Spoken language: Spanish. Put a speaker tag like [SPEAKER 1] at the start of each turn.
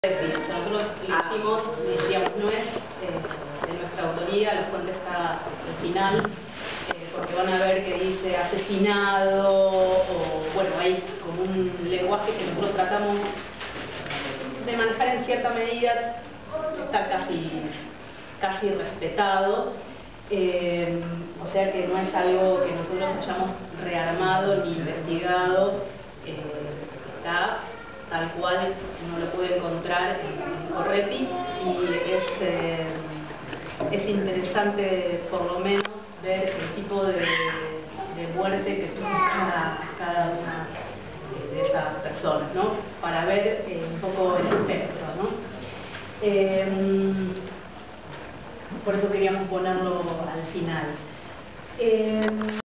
[SPEAKER 1] Nosotros lo hicimos, digamos, no es de nuestra autoría, la fuente está al final, porque van a ver que dice asesinado, o bueno, hay como un lenguaje que nosotros tratamos de manejar en cierta medida, está casi respetado, o sea que no es algo que nosotros hayamos rearmado ni investigado, está tal cual uno lo puede encontrar en Correpi, y es interesante por lo menos ver el tipo de muerte que tuvo cada una de esas personas, ¿no? Para ver un poco el espectro, ¿no? Por eso queríamos ponerlo al final.